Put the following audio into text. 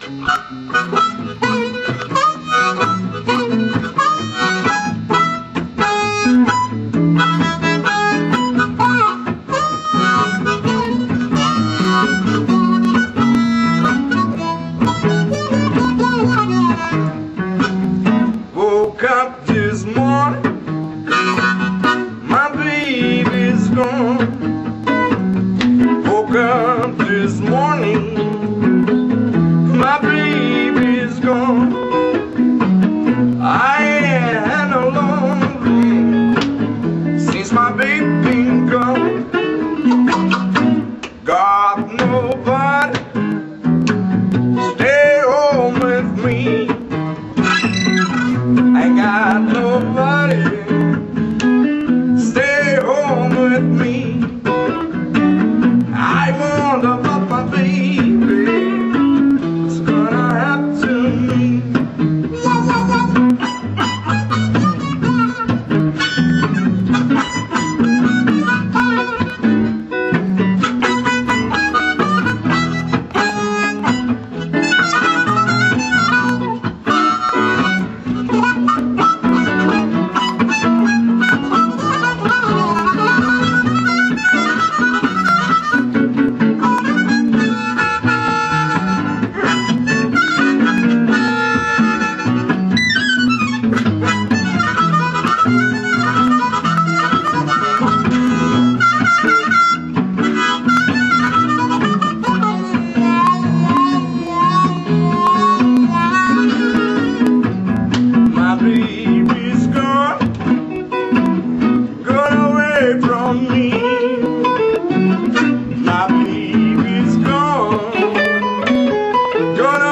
Woke up this morning, my baby's gone. Woke up this morning, my baby's gone. I had a long day since my baby been gone. Got nobody stay home with me. I got nobody stay home with me. I wonder about my baby, what's gonna happen to me. My baby's gone, gone away from me. My baby's gone, gone